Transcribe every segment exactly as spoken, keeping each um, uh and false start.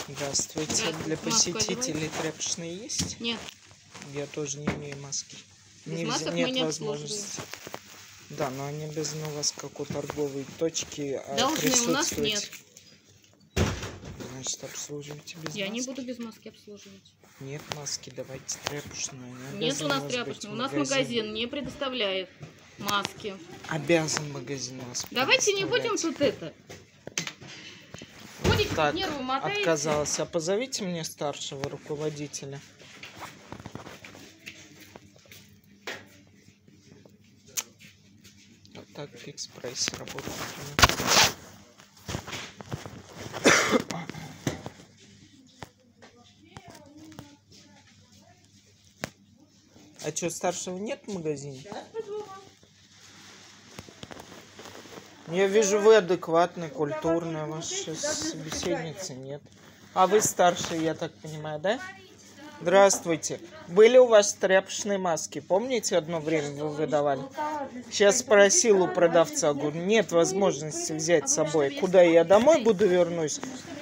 Здравствуйте. Здравствуйте. Для Маску посетителей одевайте. тряпочные есть? Нет. Я тоже не имею маски. Без Нельзя, масок нет мы не возможности. Да, но они обязаны у вас как у торговой точки Должны, у нас присутствовать. нет. Значит, обслуживайте без Я маски. не буду без маски обслуживать. Нет маски, давайте тряпочную. Нет у нас тряпочной. У нас магазин не предоставляет маски. Обязан магазин вас Давайте не будем тут это. Ходите, Так, нервы мотаете. отказалась. А позовите мне старшего руководителя. Вот так в экспрессе работает. А что, старшего нет в магазине? Я вижу, вы адекватный, культурный, вашей собеседницы нет. А вы старший, я так понимаю, да? Здравствуйте. Были у вас тряпочные маски? Помните, одно время вы выдавали? Сейчас спросил у продавца, говорю, нет возможности взять с собой. Куда я домой буду вернусь?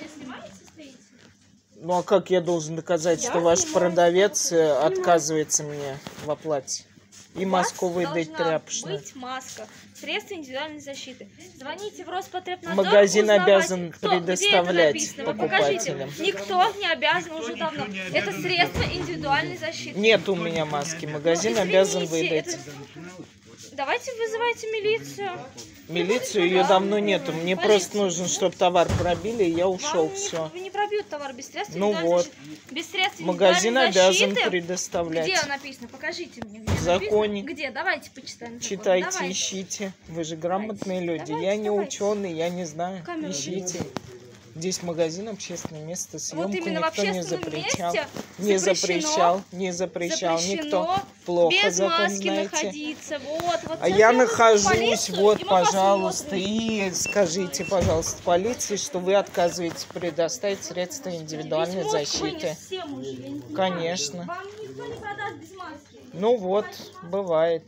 Ну а как я должен доказать, что ваш продавец отказывается мне в оплате? И маску выдать тряпочную. Быть маска, средства индивидуальной защиты. Звоните в Роспотребнадзор. Магазин узнавать, обязан кто, предоставлять покупателям. Покажите. Никто не обязан уже давно. Это средства индивидуальной защиты. Нет у меня маски. Магазин Ну, обязан извините, выдать. это... Давайте вызывайте милицию. Милицию ее давно нету. Мне просто нужно, чтобы товар пробили, и я ушел. Вам Все. Не, не пробьют товар без средств Ну индивидуальной вот. защиты. Без средств Магазин индивидуальной обязан защиты. предоставлять. Где написано? Покажите мне. Где В законе. написано? Где? Давайте почитаем. закон. Читайте, Давайте. ищите. Вы же грамотные Давайте, люди. давайте, Я не давайте. ученый, я не знаю. Камеру Ищите. Здесь магазин, общественное место, съемку Вот именно в никто не общественном запрещал. месте Не запрещено, запрещал, не запрещал запрещено никто. Плохо без закон маски знаете. находиться. Вот, вот А я нахожусь, полицию, вот, и мы пожалуйста, посмотрим. и скажите, пожалуйста, полиции, что вы отказываетесь предоставить средства индивидуальной Письмо защиты. вынес всем уже, я не знаю. Конечно. Вам никто не продаст без маски. Ну вот, бывает.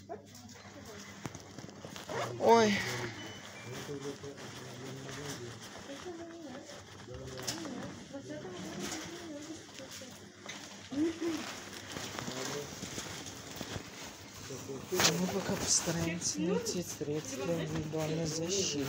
Ой. Мы пока постараемся найти средства индивидуальной защиты.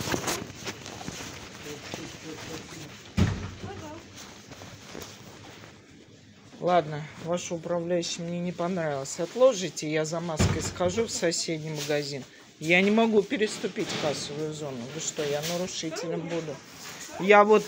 Ладно, ваш управляющий мне не понравился. Отложите, я за маской схожу в соседний магазин. Я не могу переступить кассовую зону. Вы что, я нарушителем буду? Я вот...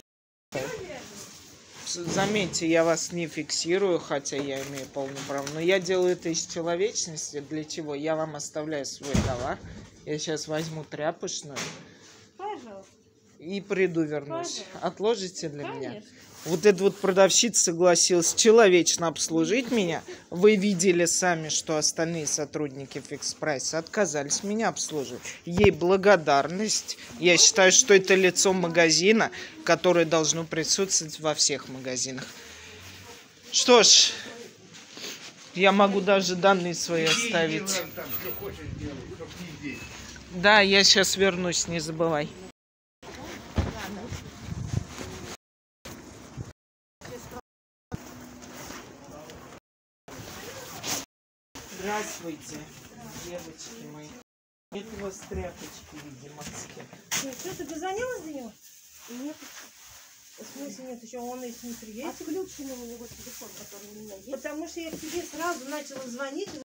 Заметьте, я вас не фиксирую, хотя я имею полное право. Но я делаю это из человечности. Для чего? Я вам оставляю свой товар. Я сейчас возьму тряпочную. Пожалуйста. И приду, вернусь. Пожалуйста. Отложите для Конечно. меня. Вот эта вот продавщица согласилась человечно обслужить меня. Вы видели сами, что остальные сотрудники фикс-прайса отказались меня обслуживать. Ей благодарность. Я считаю, что это лицо магазина, которое должно присутствовать во всех магазинах. Что ж, я могу даже данные свои оставить. Да, я сейчас вернусь, не забывай. Здравствуйте, девочки мои. Нет у вас тряпочки, видимо, Что, ты дозвонилась до него? Нет. В смысле нет, еще он если не приедет. Отключен у него телефон, который у меня есть. Потому что я к тебе сразу начала звонить,